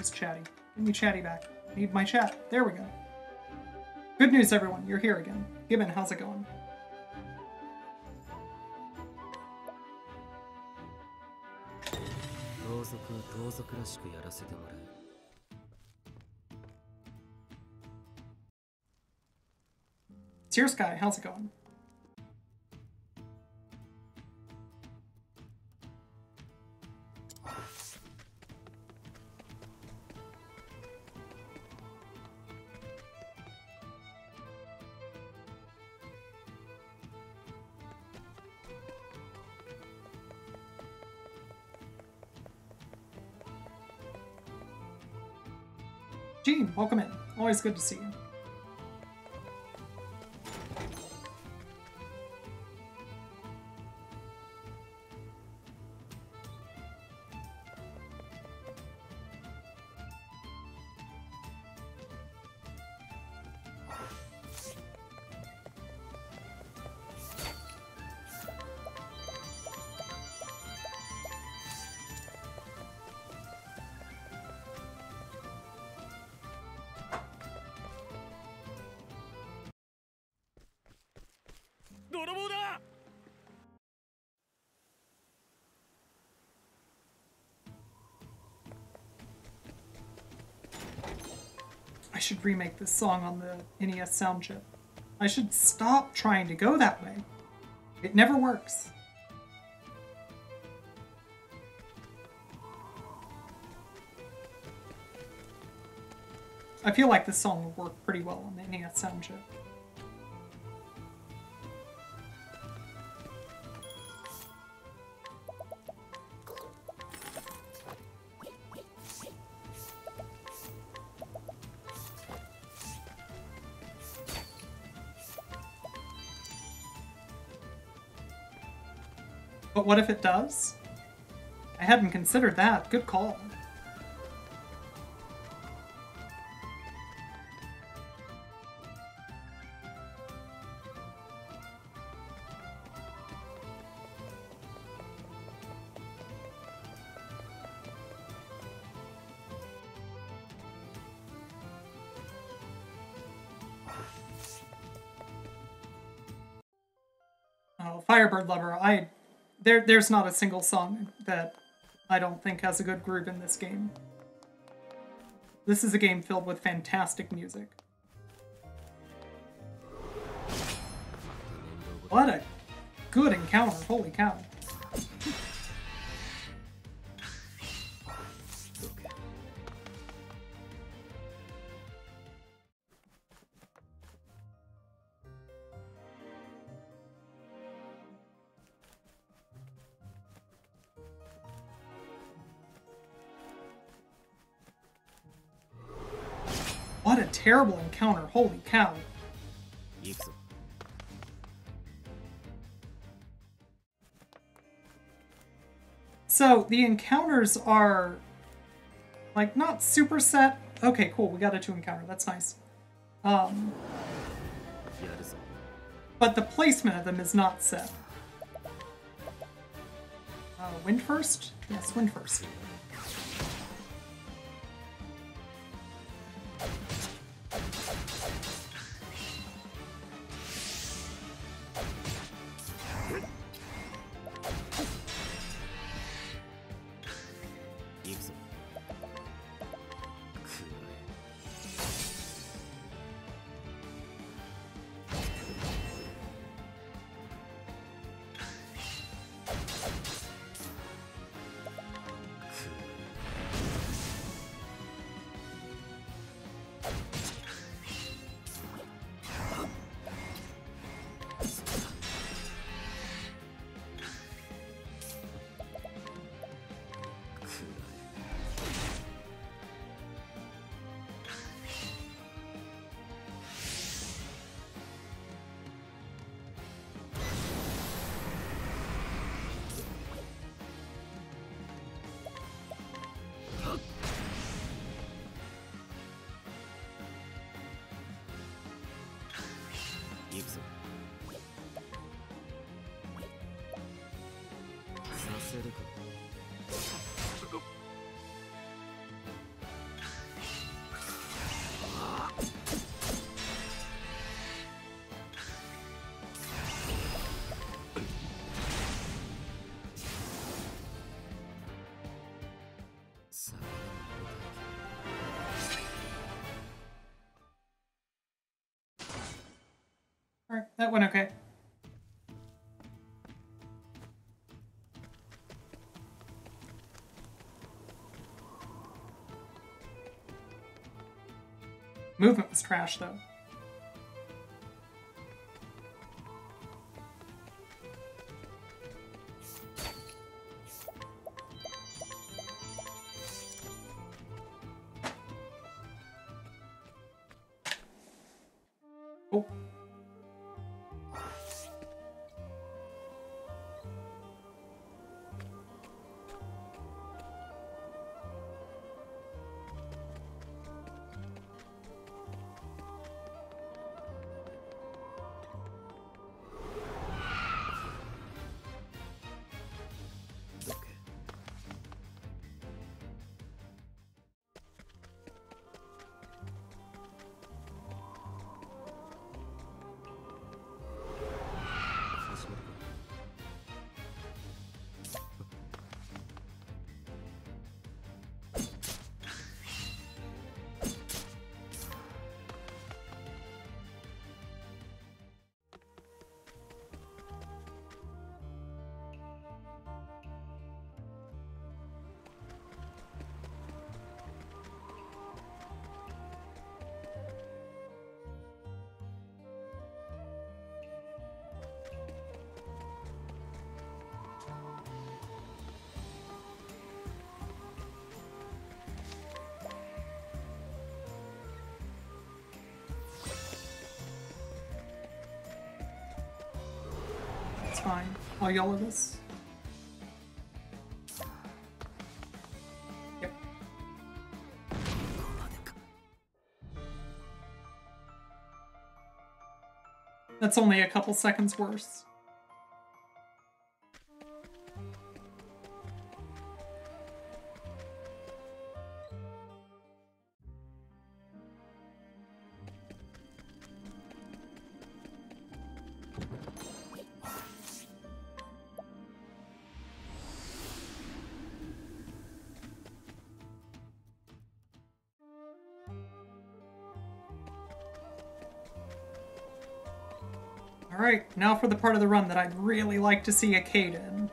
Where's Chatty? Give me Chatty back. I need my chat. There we go. Good news, everyone. You're here again. Gibbon, how's it going? Tear Sky, how's it going? Gene, welcome in. Always good to see you. I should remake this song on the NES sound chip. I should stop trying to go that way. It never works. I feel like this song would work pretty well on the NES sound chip. But what if it does? I hadn't considered that. Good call. Oh, Firebird Lover, There's not a single song that I don't think has a good groove in this game. This is a game filled with fantastic music. What a good encounter, holy cow. What a terrible encounter, holy cow. So, the encounters are, like, not super set. Okay, cool, we got a 2 encounter, that's nice. But the placement of them is not set. Wind first? Yes, wind first. That went okay. Movement was trash, though. Oh. It's fine. I'll yell at this. Yep. That's only a couple seconds worse. Alright, now for the part of the run that I'd really like to see a Cade in.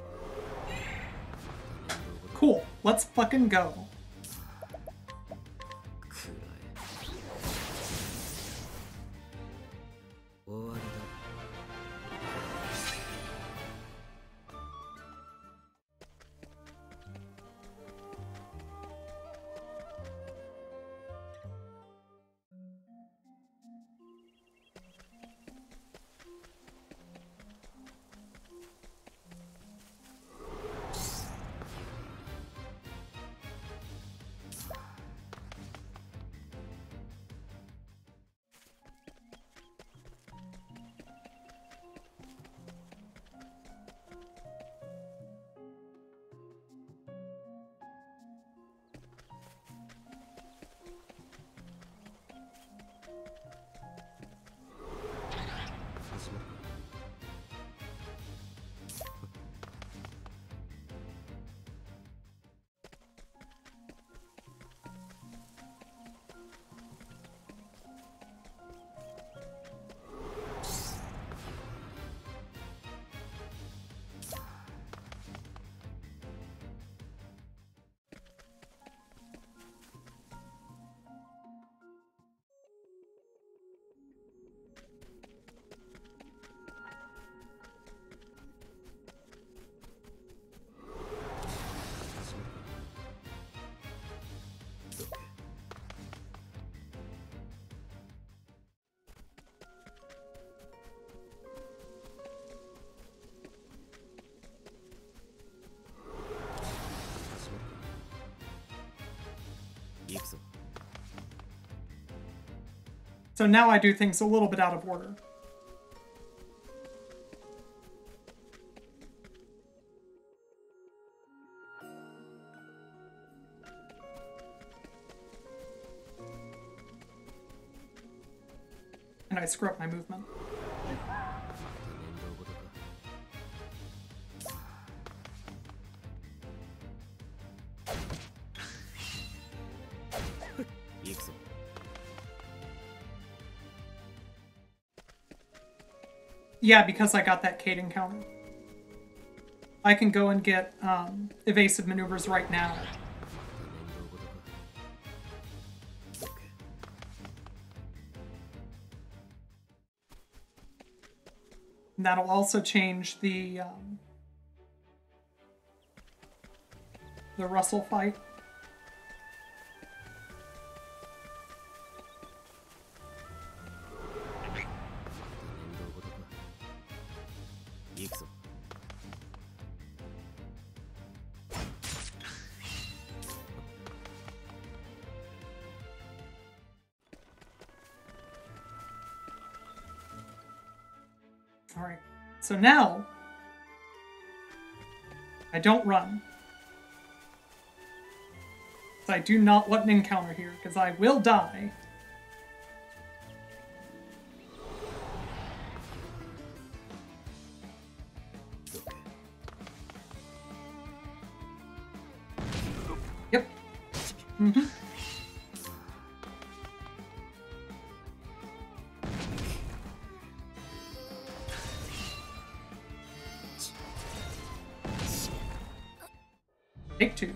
Cool, let's fucking go. So now I do things a little bit out of order. And I screw up my movement. Yeah, because I got that Kate encounter. I can go and get evasive maneuvers right now. And that'll also change the Russell fight. Alright, so now I don't run. So I do not want an encounter here, because I will die. Yep. Mm-hmm. Take two.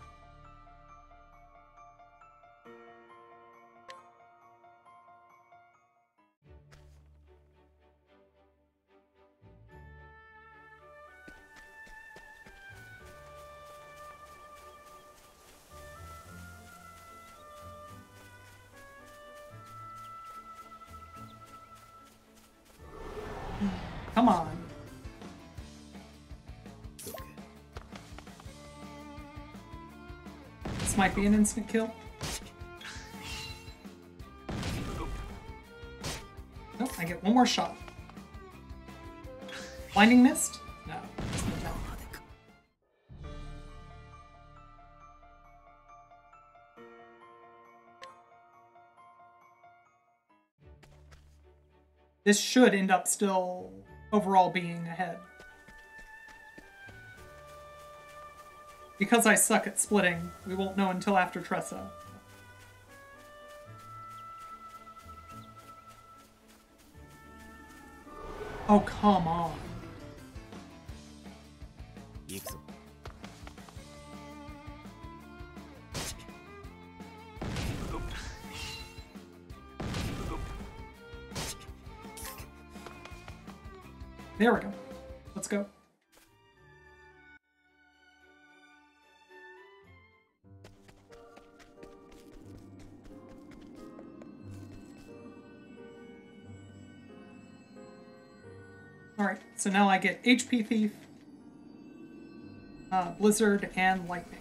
Come on. This might be an instant kill. Nope, I get one more shot. Blinding Mist? No. This should end up still overall being ahead. Because I suck at splitting, we won't know until after Tressa. Oh, come on. There we go. Let's go. Alright, so now I get HP Thief, Blizzard, and Lightning.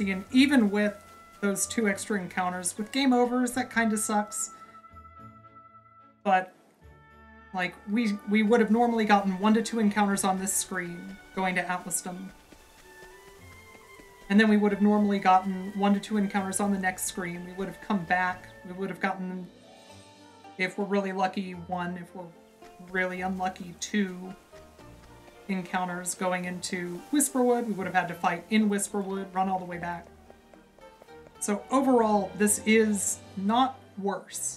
See, and even with those 2 extra encounters, with game overs, that kind of sucks. But, like, we would have normally gotten 1 to 2 encounters on this screen going to Atlasdom. And then we would have normally gotten 1 to 2 encounters on the next screen. We would have come back. We would have gotten, if we're really lucky, 1. If we're really unlucky, 2 encounters going into Whisperwood. We would have had to fight in Whisperwood, run all the way back. So overall, this is not worse.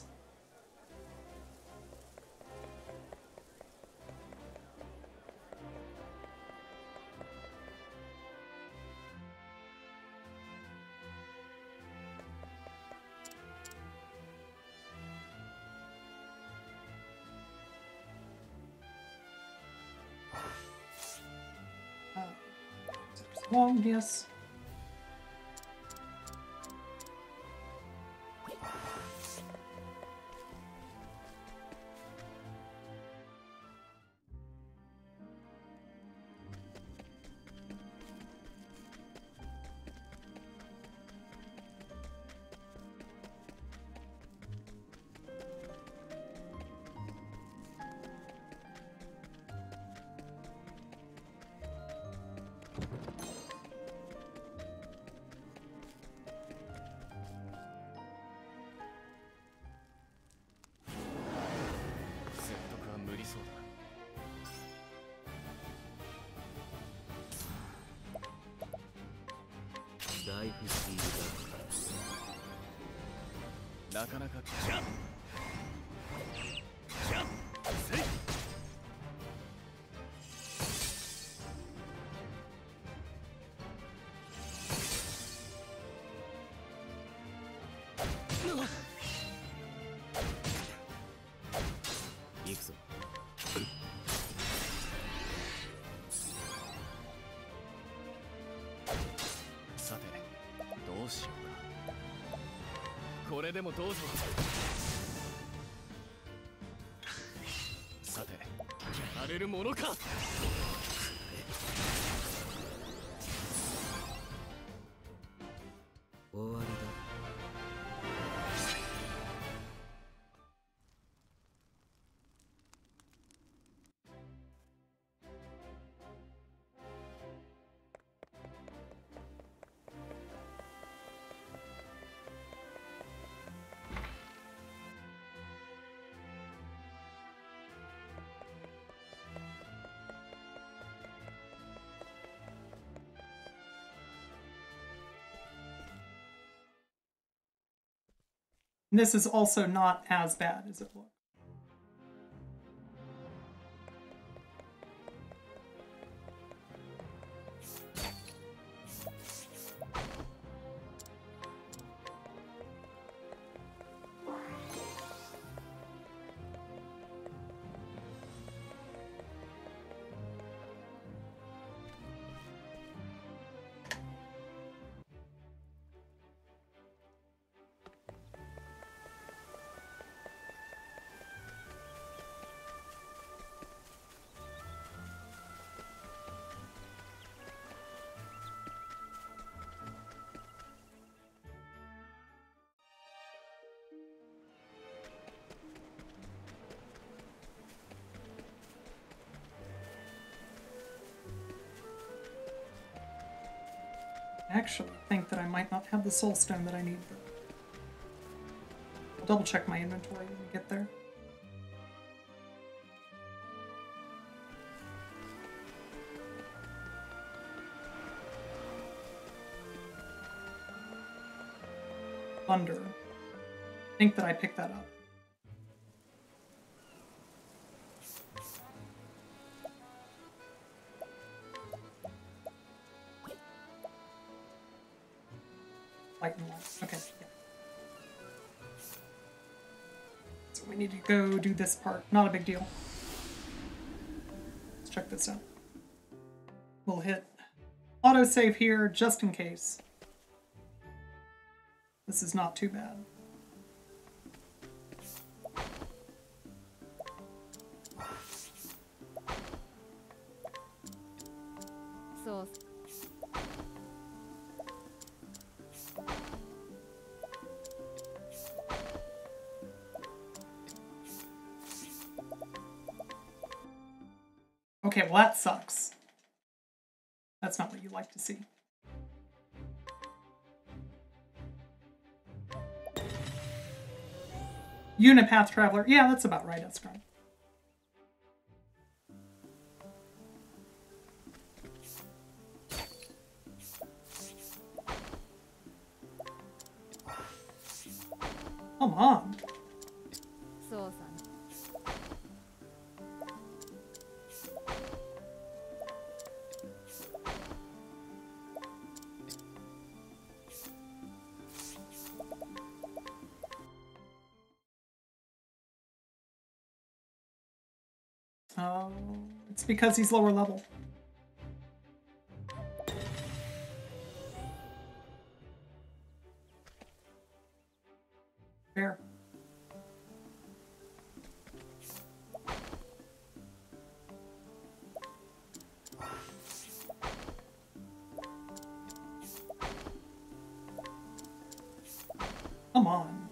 Long, yes. This is also not as bad as it looks. I actually think that I might not have the soul stone that I need. I'll double check my inventory when we get there. Thunder. I think that I picked that up. Light and light. Okay, yeah. So we need to go do this part. Not a big deal. Let's check this out. We'll hit autosave here just in case. This is not too bad. Okay, well that sucks. That's not what you like to see. Unipath Traveler. Yeah, that's about right, that's right. Come on. Oh, it's because he's lower level. Fair. Come on.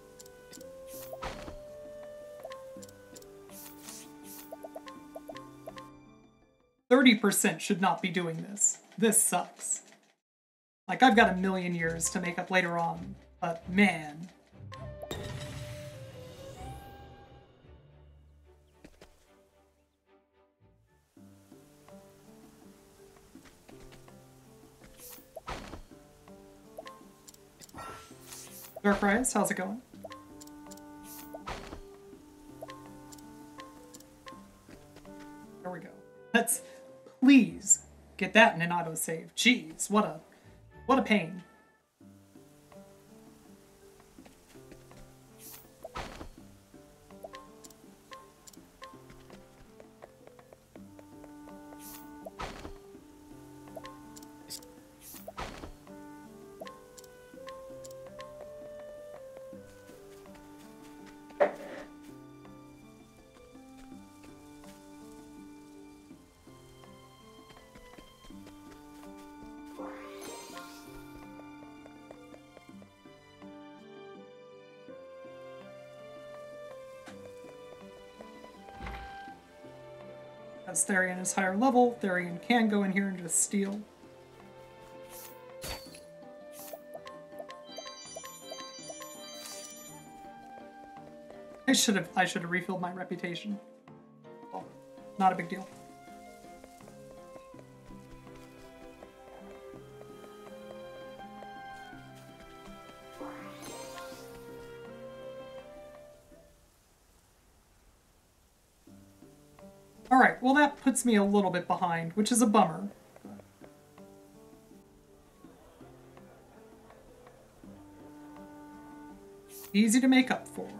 30% should not be doing this. This sucks. Like, I've got a million years to make up later on, but man. Dark Rise, how's it going? There we go. Let's please get that in an autosave. Jeez, what a pain. As Therian is higher level, Therian can go in here and just steal. I should have refilled my reputation. Well, not a big deal. Alright, well that puts me a little bit behind, which is a bummer. Easy to make up for.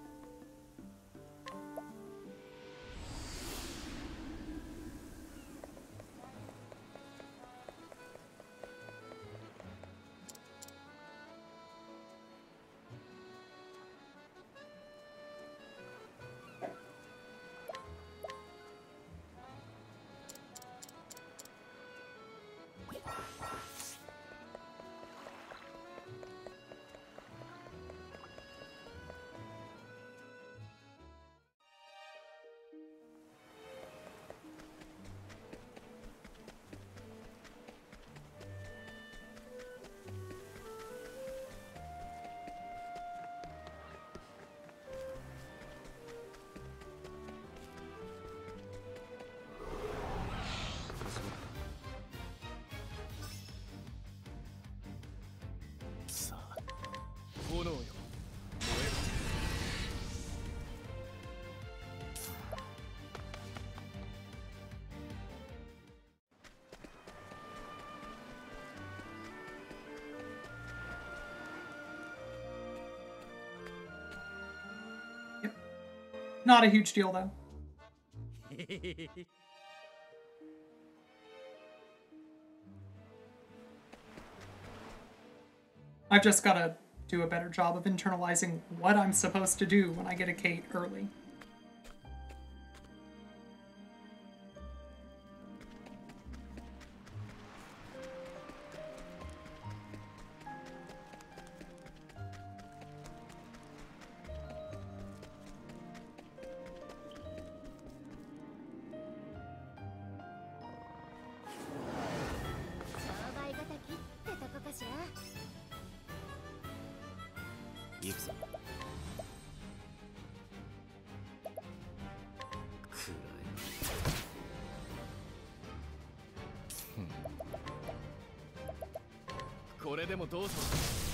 Not a huge deal, though. I've just got to do a better job of internalizing what I'm supposed to do when I get a Kate early. 行くぞ。くらえ。これでもどうぞ。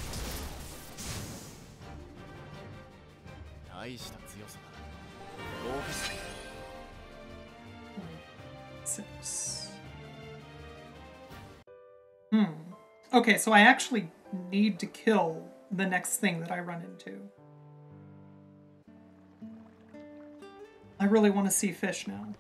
大した強さだ。豪華さ。 6. Okay, so I actually need to kill the next thing that I run into. I really want to see fish now.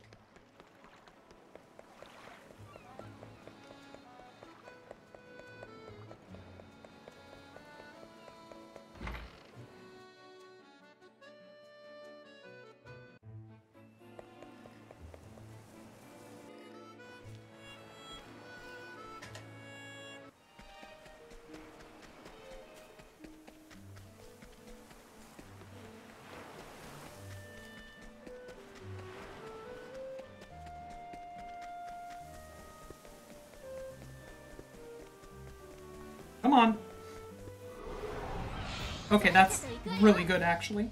Come on. Okay, that's really good, actually.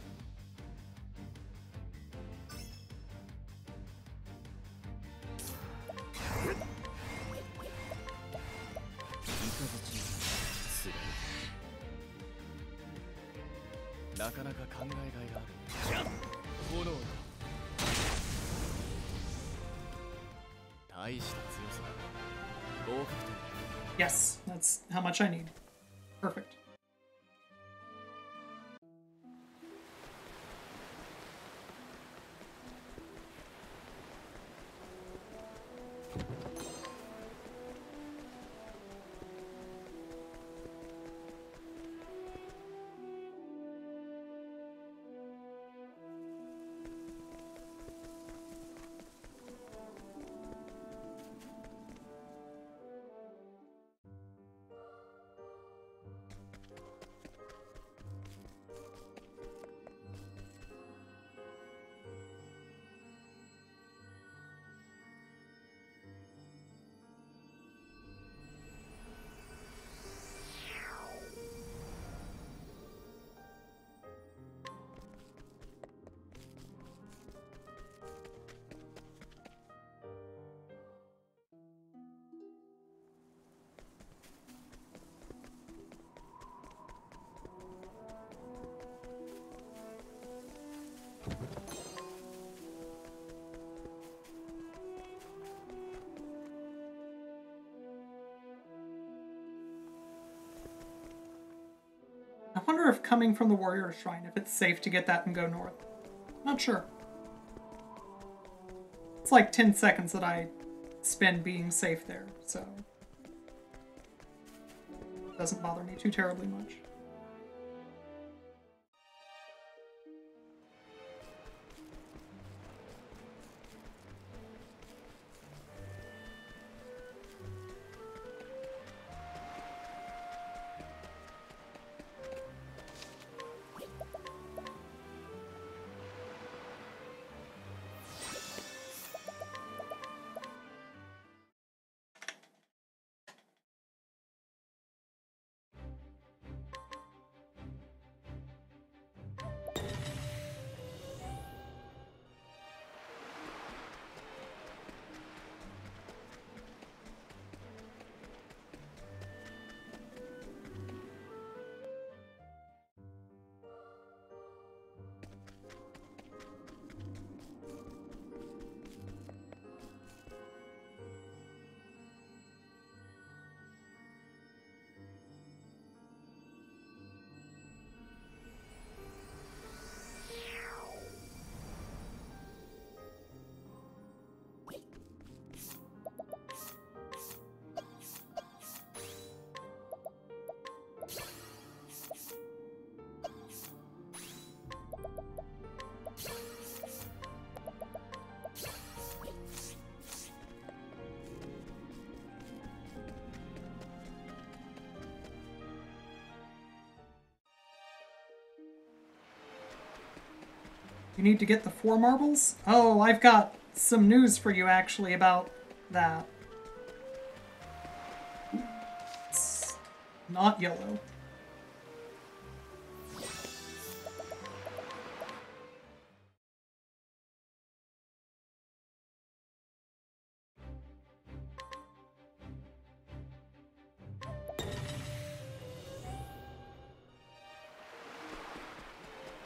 Yes, that's how much I need. Perfect. I wonder if coming from the Warrior Shrine, if it's safe to get that and go north. Not sure. It's like 10 seconds that I spend being safe there, so it doesn't bother me too terribly much. You need to get the 4 marbles? Oh, I've got some news for you actually about that. It's not yellow.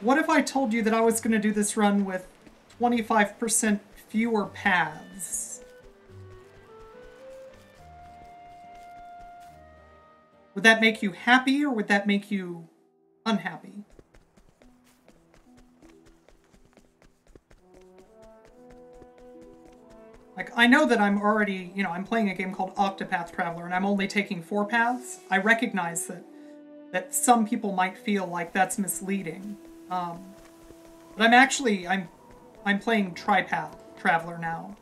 What if I told you that I was going to do this run with 25% fewer paths? Would that make you happy or would that make you unhappy? Like, I know that I'm already, I'm playing a game called Octopath Traveler and I'm only taking 4 paths. I recognize that some people might feel like that's misleading. But I'm playing Tripath Traveler now.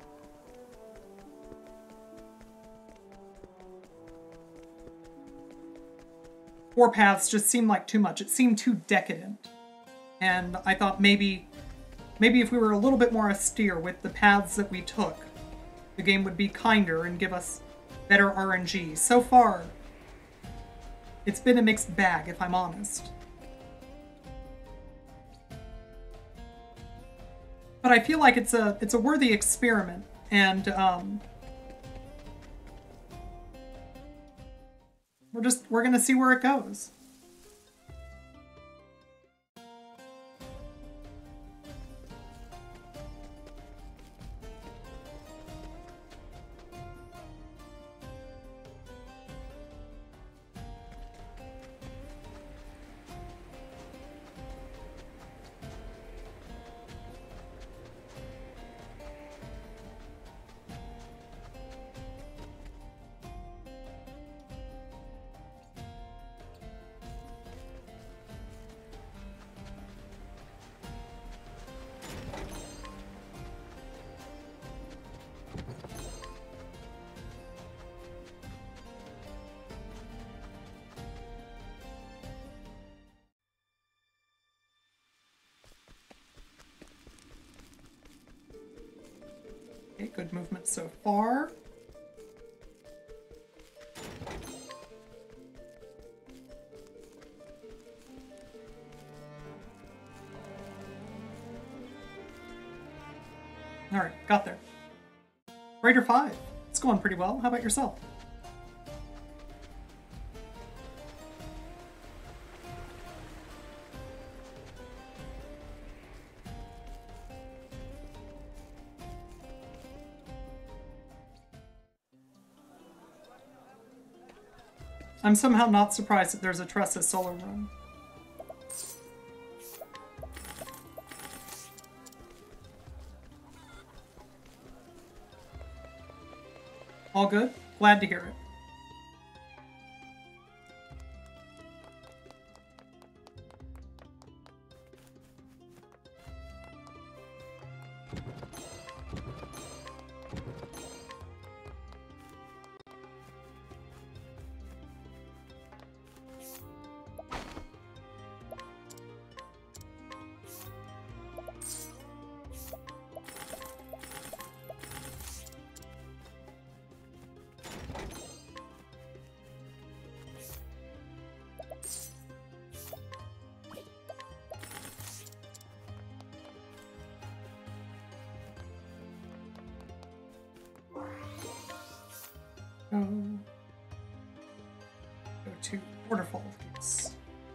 Four paths just seemed like too much. It seemed too decadent. And I thought maybe if we were a little bit more austere with the paths that we took, the game would be kinder and give us better RNG. So far, it's been a mixed bag, if I'm honest. But I feel like it's a worthy experiment, and we're gonna see where it goes. Okay, good movement so far. Alright, got there. Raider 5. It's going pretty well. How about yourself? I'm somehow not surprised that there's a Tressa solo run. All good? Glad to hear it. Go to Waterfall Gates.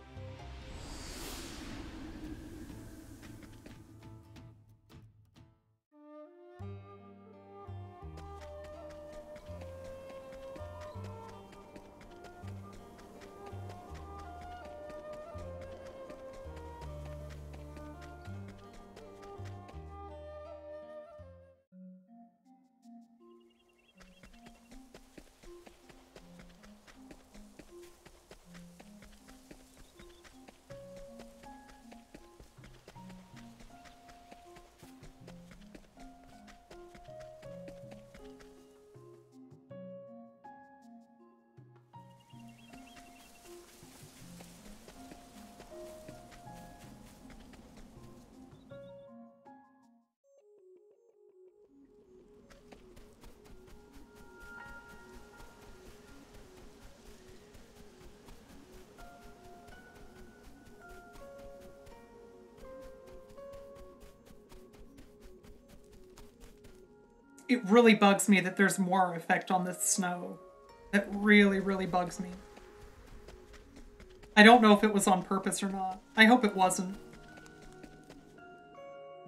It really bugs me that there's more effect on this snow. That really, really bugs me. I don't know if it was on purpose or not. I hope it wasn't.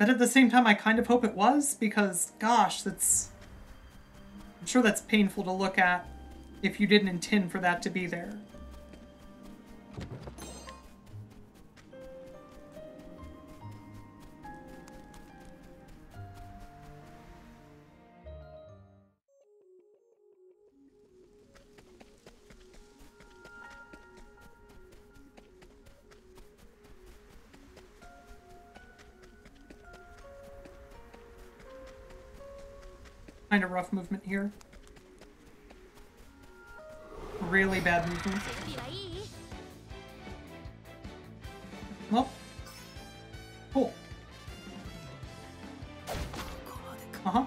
But at the same time, I kind of hope it was, because, gosh, I'm sure that's painful to look at if you didn't intend for that to be there. Kind of rough movement here. Really bad movement. Well, cool. Uh-huh.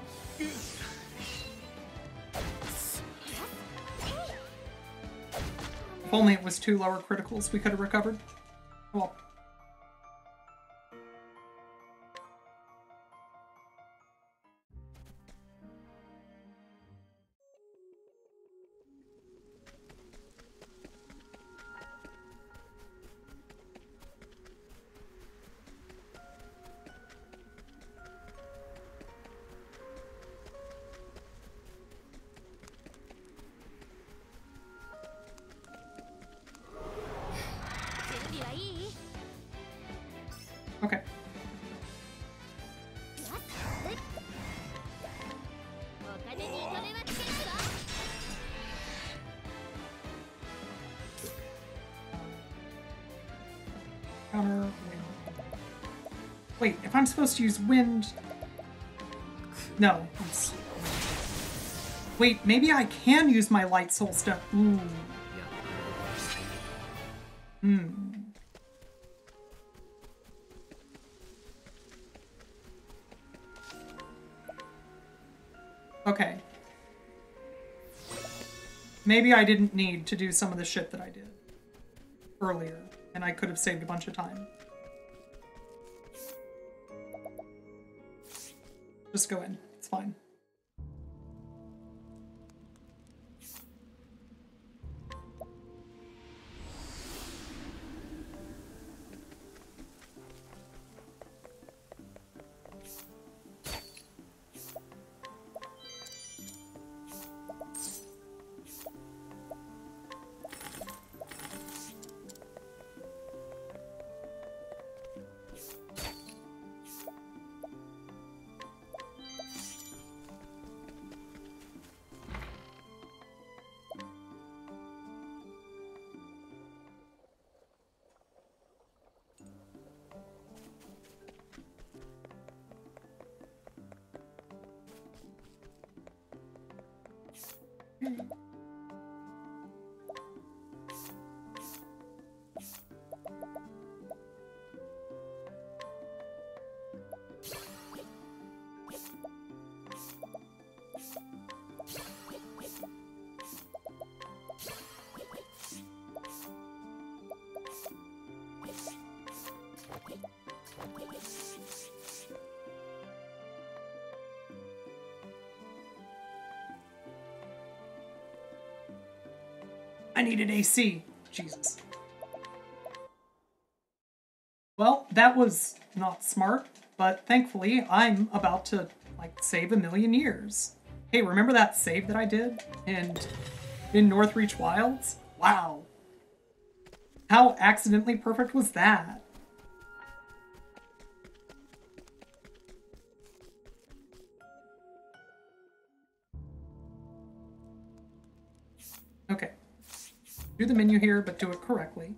If only it was 2 lower criticals, we could have recovered. Well. Okay. Counter. Wait, if I'm supposed to use wind... No. Wait, maybe I can use my light soul stone. Ooh. Okay. Maybe I didn't need to do some of the shit that I did earlier, and I could have saved a bunch of time. Just go in. It's fine. I needed AC. Jesus. Well, that was not smart, but thankfully I'm about to, like, save 1,000,000 years. Hey, remember that save that I did in Northreach Wilds? Wow. How accidentally perfect was that? Okay. Do the menu here, but do it correctly.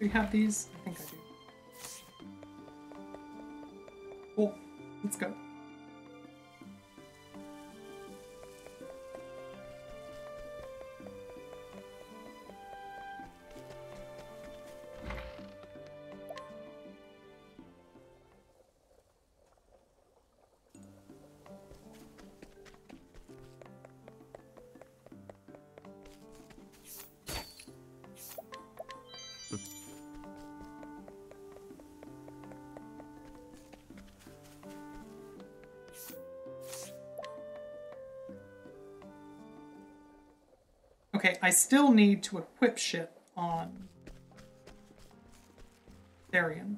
we have these? I think I do. Cool. Let's go. Okay, I still need to equip shit on Darian.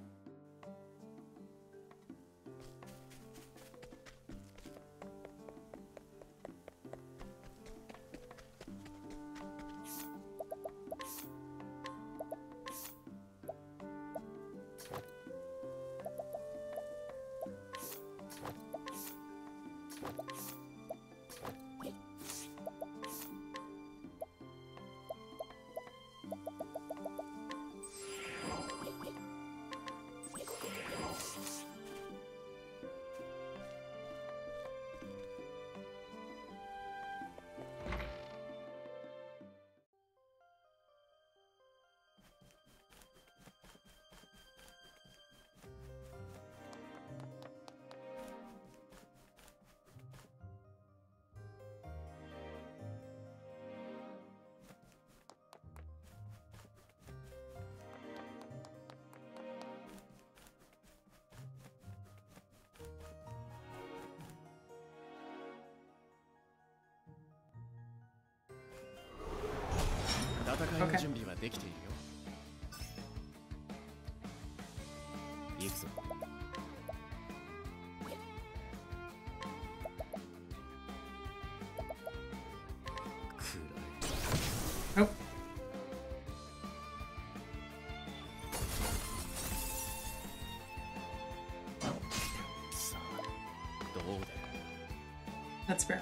Okay. 準備はできているよ。行くぞ。 Nope. さあ、どうだ。 That's fair.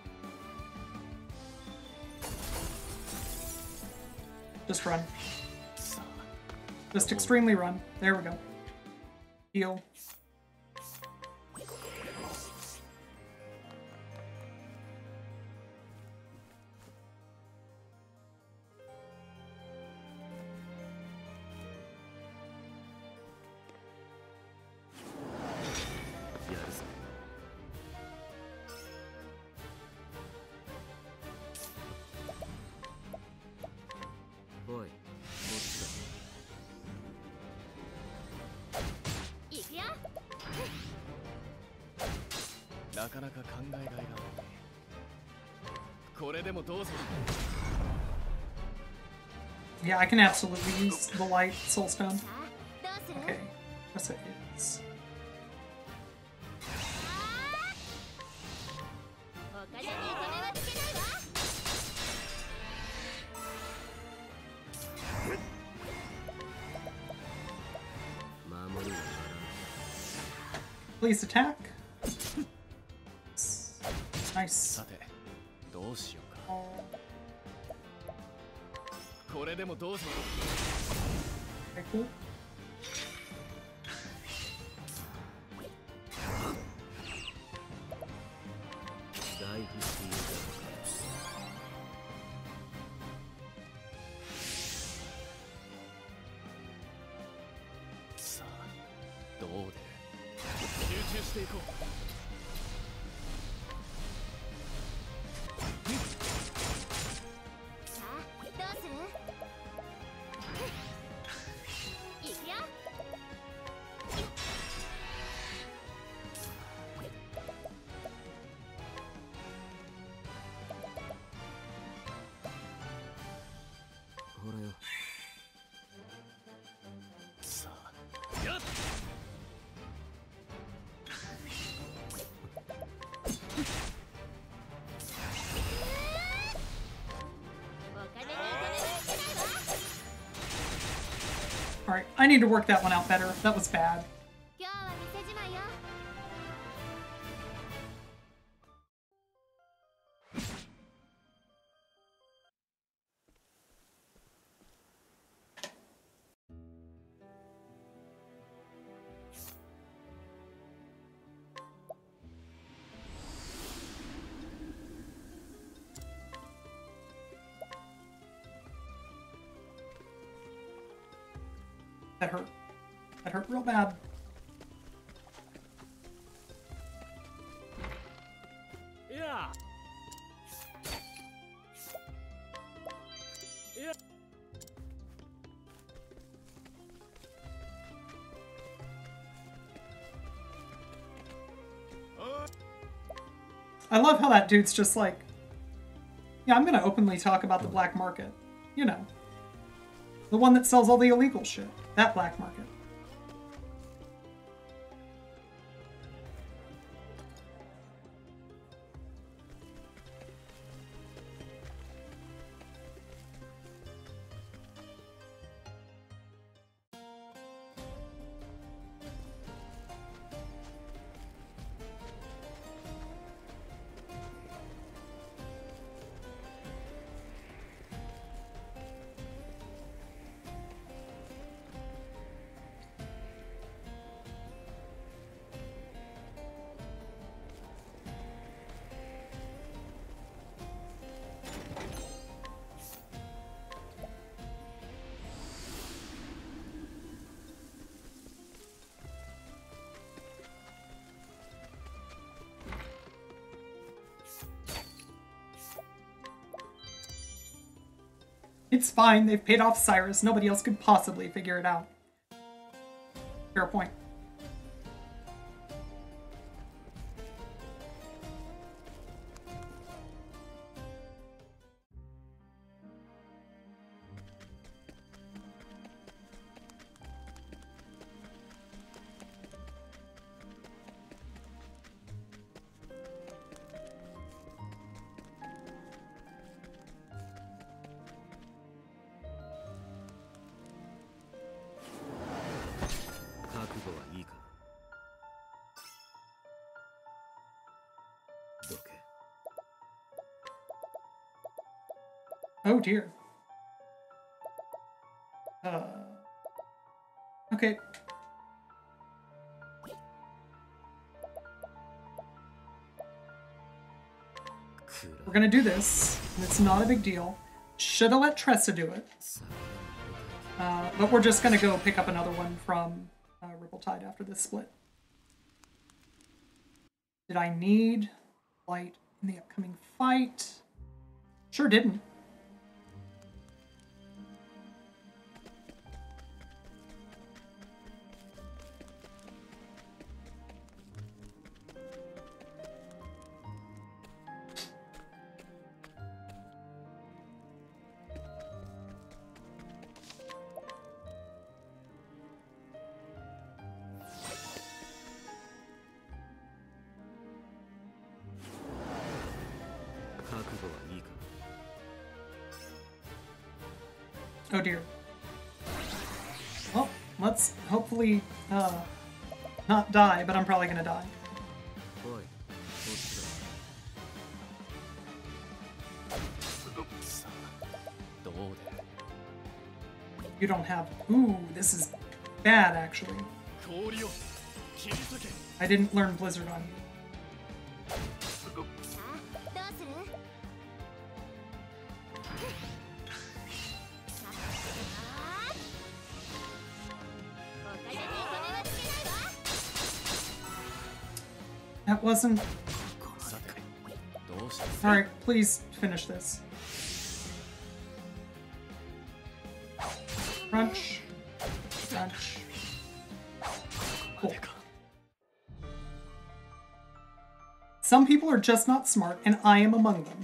Just run. Just extremely run. There we go. Heal. Yeah, I can absolutely use the light soulstone. Okay, yes it is. Please attack. Nice. Okay, cool. Alright, I need to work that one out better. That was bad. That hurt. That hurt real bad. Yeah. Yeah. I love how that dude's just like, yeah, I'm gonna openly talk about the black market. You know. The one that sells all the illegal shit. That black market. It's fine, they've paid off Cyrus. Nobody else could possibly figure it out. Fair point. Oh dear. Okay. We're gonna do this, and it's not a big deal. Should have let Tressa do it. But we're just gonna go pick up another one from Ripple-Tide after this split. Did I need light in the upcoming fight? Sure didn't. Oh dear. Well, let's hopefully not die, but I'm probably gonna die. You don't have... Ooh, this is bad, actually. I didn't learn Blizzard on you. That wasn't... Alright, please finish this. Crunch. Crunch. Cool. Some people are just not smart, and I am among them.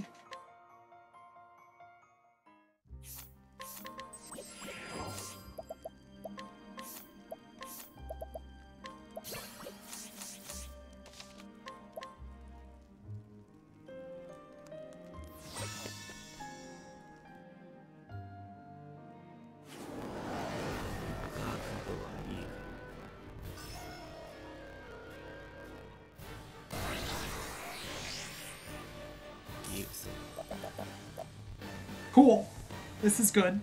Cool. This is good.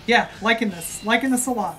Yeah, liking this. Liking this a lot.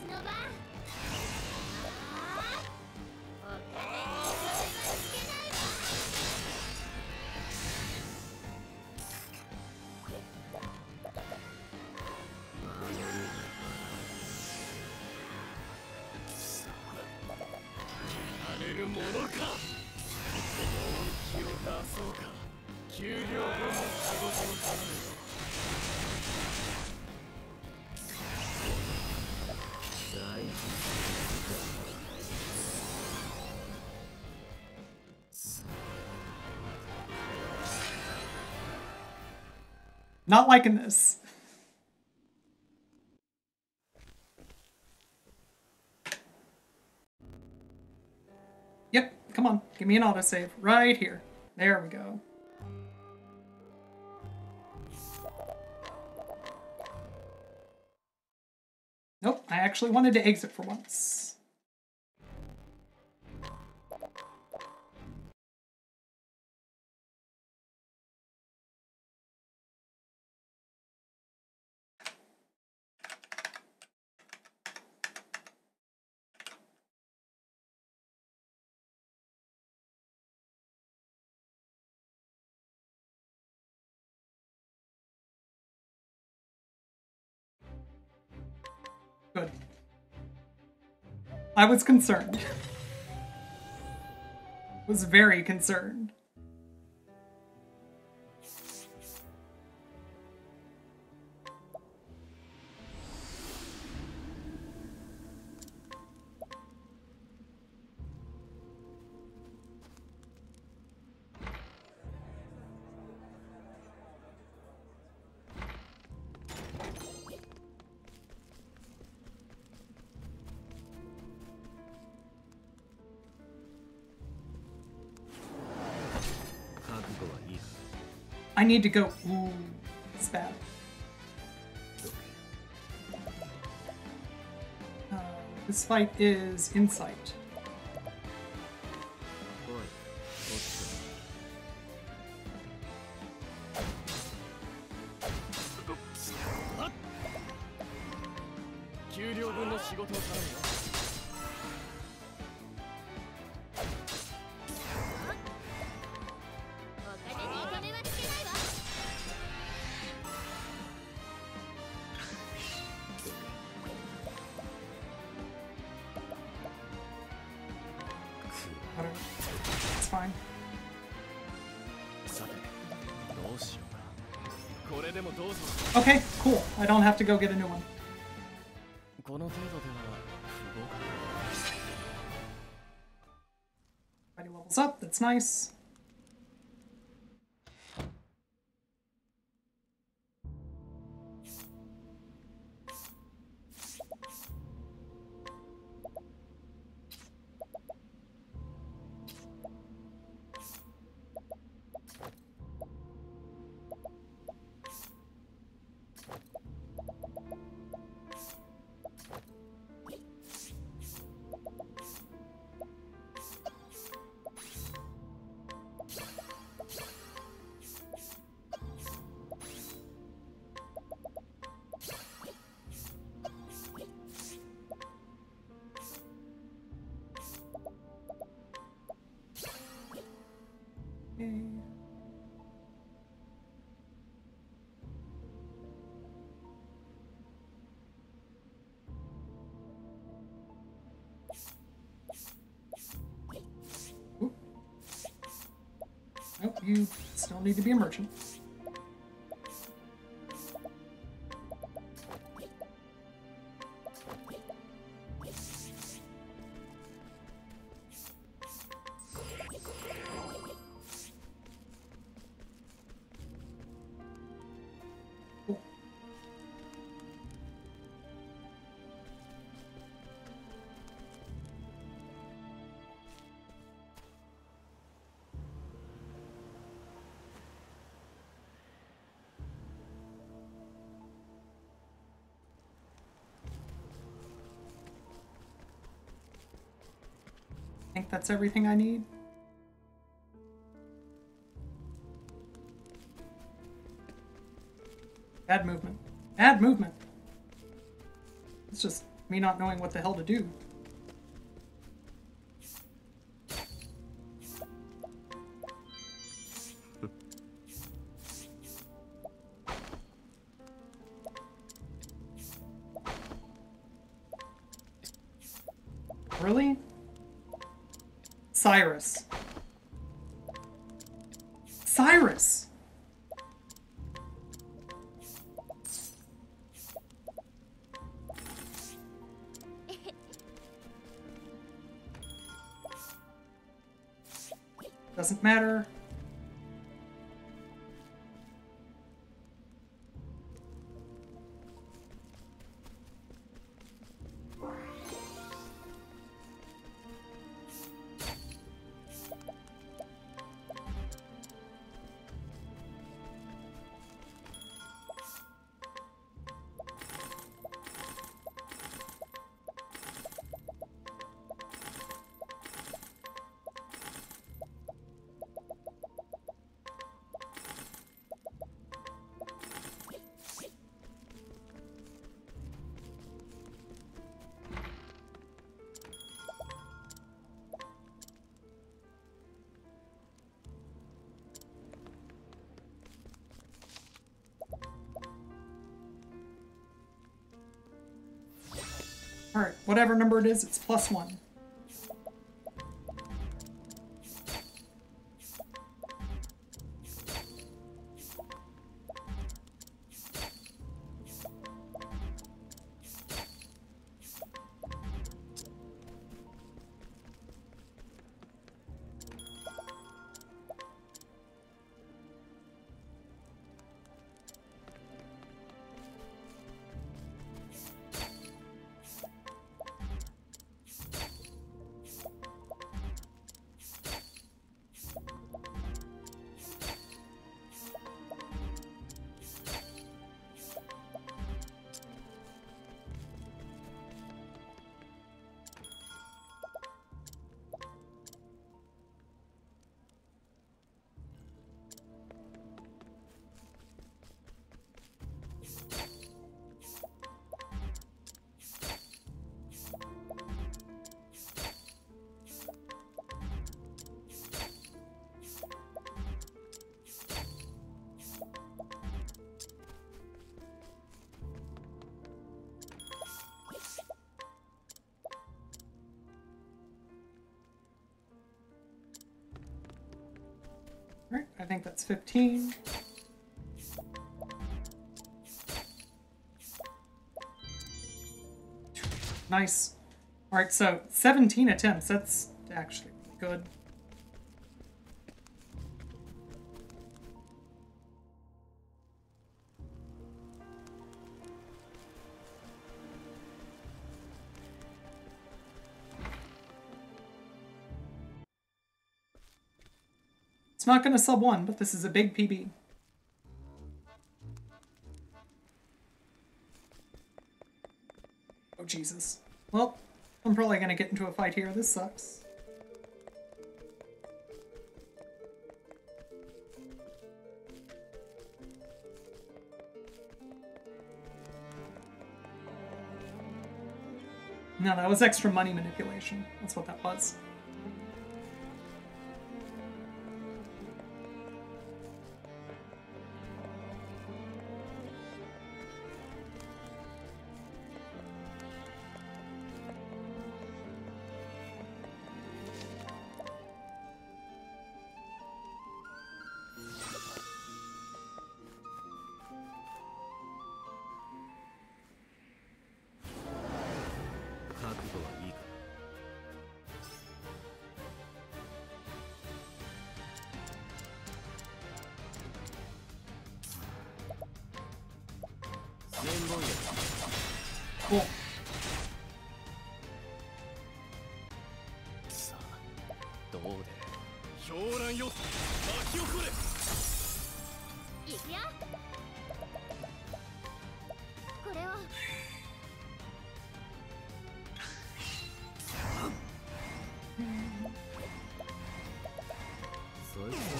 Not liking this. Yep, come on. Give me an autosave. Right here. There we go. Nope, I actually wanted to exit for once. Good. I was concerned. Was very concerned. I need to go. Ooh, it's bad. This fight is insight. Whatever. It's fine. Okay, cool. I don't have to go get a new one. Everybody levels up. That's nice. Nope, you still need to be a merchant. Cool. I think that's everything I need. Bad movement. Bad movement. It's just me not knowing what the hell to do. Really? Cyrus. Cyrus! Doesn't matter. Alright, whatever number it is, it's +1. Alright, I think that's 15. Nice. Alright, so 17 attempts. That's actually good. It's not going to sub 1, but this is a big PB. Oh, Jesus. Well, I'm probably going to get into a fight here. This sucks. No, that was extra money manipulation. That's what that was. Cool. さあどうで狂乱よ巻き起これいくよこれをそいつは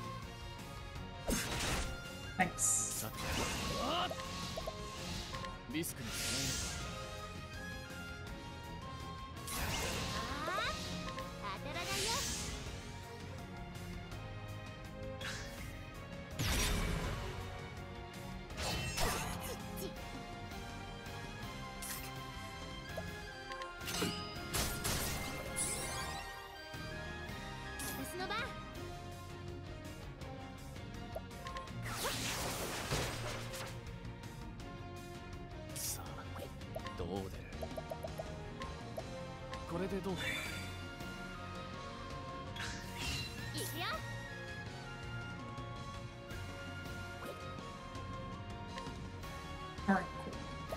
何くれ Thanks. さてリスクに備当たらないよ。私の番。 え。さあどう出る。 これでどうかいくよ。 All right, cool.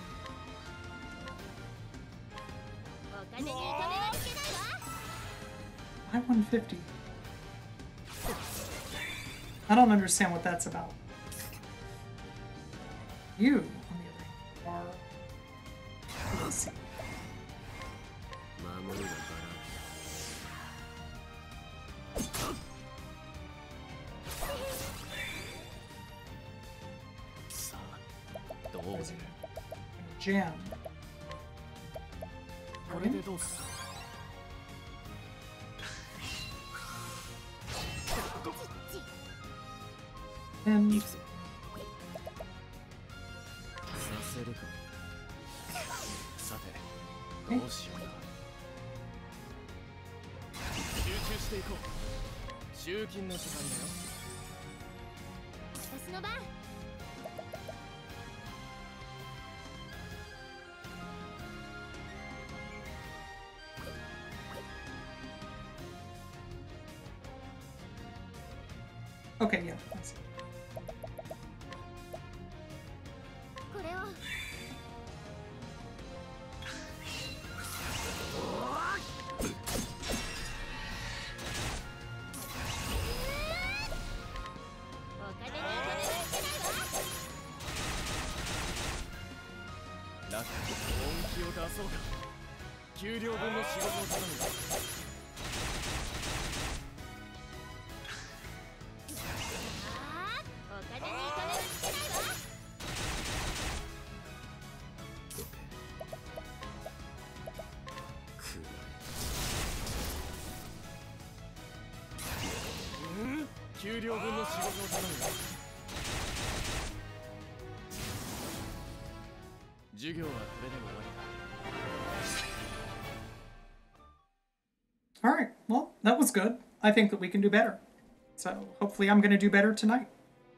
お金に糸目はつけないわ。 Why 150? I don't understand what that's about. You, on the other hand, are. Let's see. 守りがバランさあどう出る。 Jam. これでどうか And 行くぞ。させるか。さてどうしようか。 集中していこう。集金の時間だよ。 私の番。 okay, yeah. I see. これを。お金に糸目はつけないわ。 ラック本気を出そうか。給料分の仕事を頼むよ。 お金に糸目はつけないわ。 給料分の仕事を頼むよ。授業はこれで終わりだ。 All right. Well, that was good. I think that we can do better. So hopefully I'm going to do better tonight.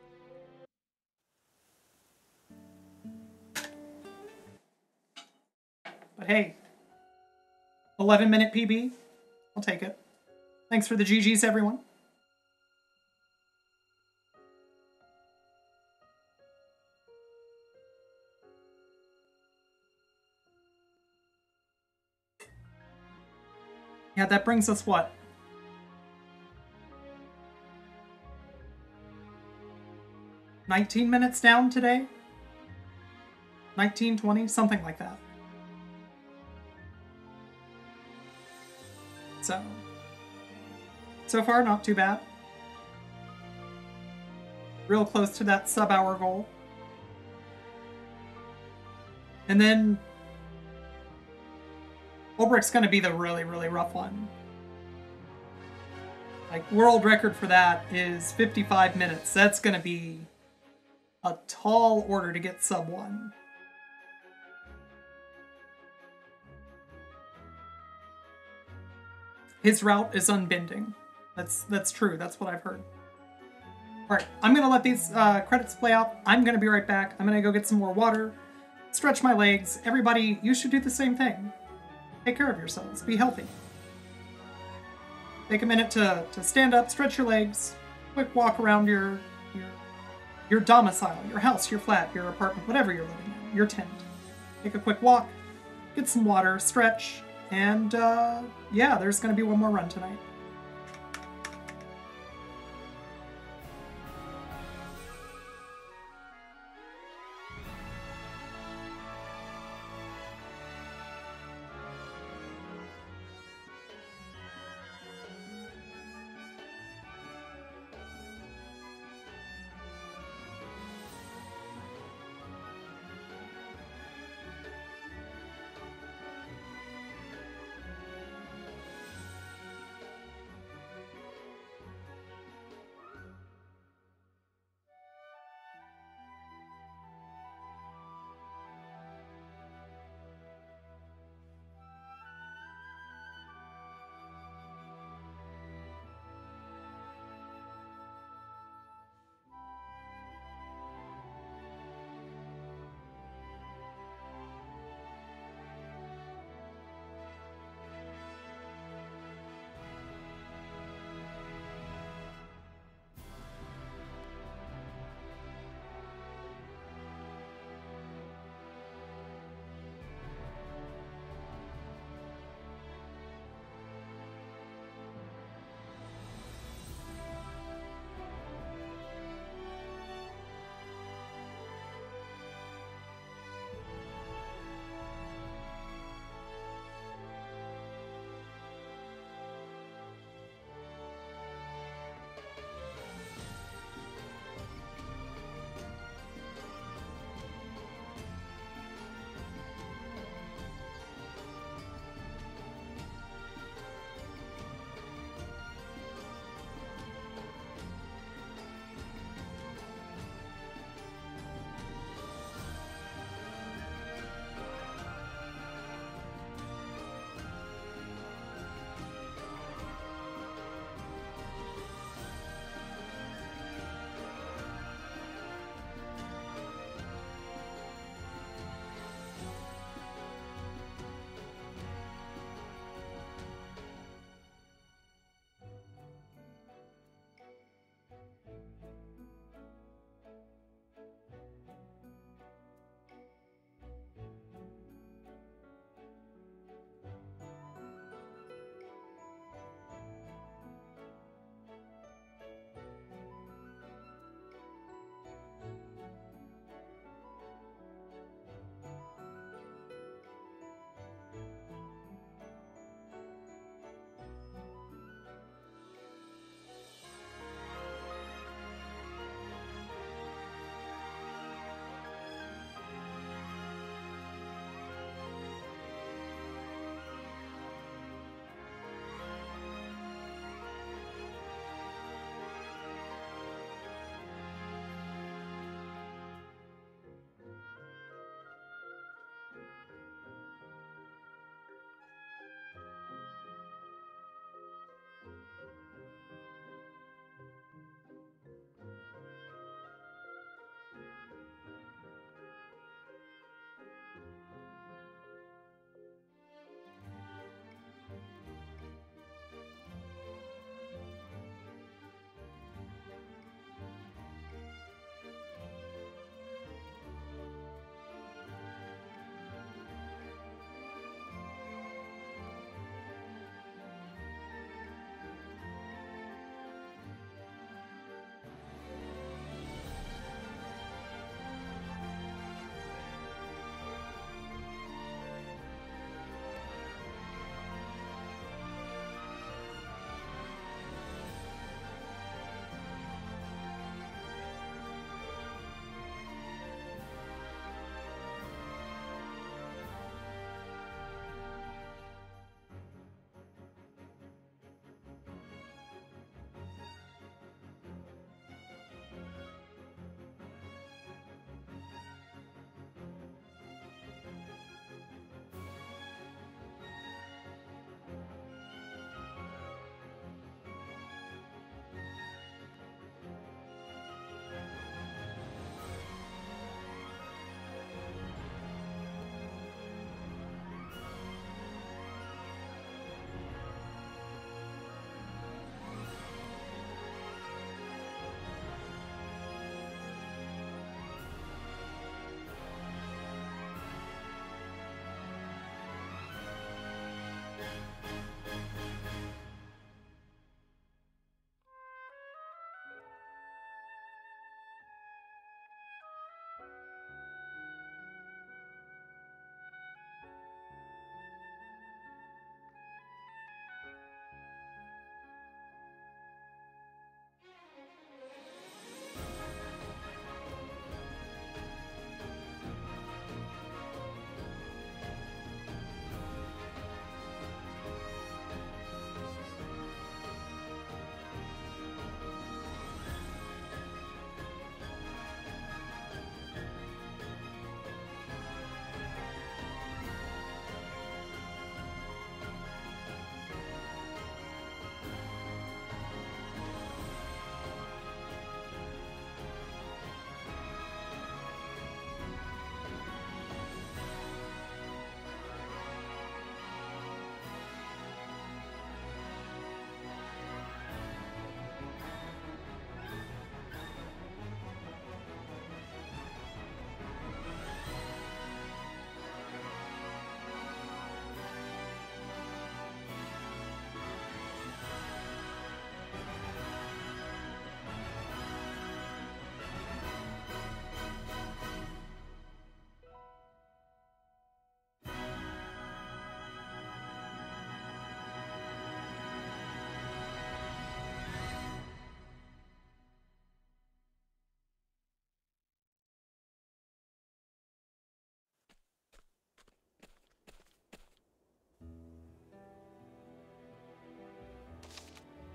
But hey, 11-minute PB. I'll take it. Thanks for the GGs, everyone. Yeah, that brings us what? $19 minutes down today? 19, 20, something like that. So far, not too bad. Real close to that sub-hour goal. And then Ulbricht's going to be the really, really rough one. Like, world record for that is 55 minutes. That's going to be a tall order to get sub 1. His route is unbending. That's true. That's what I've heard. All right, I'm going to let these credits play out. I'm going to be right back. I'm going to go get some more water, stretch my legs. Everybody, you should do the same thing. Take care of yourselves. Be healthy. Take a minute to stand up, stretch your legs, quick walk around your domicile, your house, your flat, your apartment, whatever you're living in, your tent. Take a quick walk, get some water, stretch, and yeah, there's going to be one more run tonight.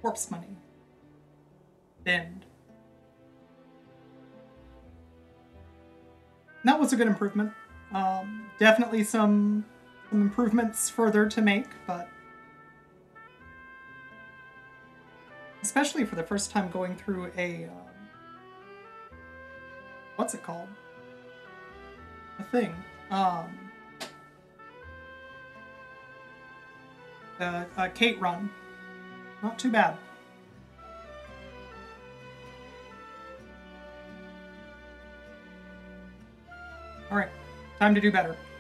corpse money. Bend. That was a good improvement. Definitely some improvements further to make, but especially for the first time going through a what's it called? A thing. A Kate run. Not too bad. Alright, time to do better.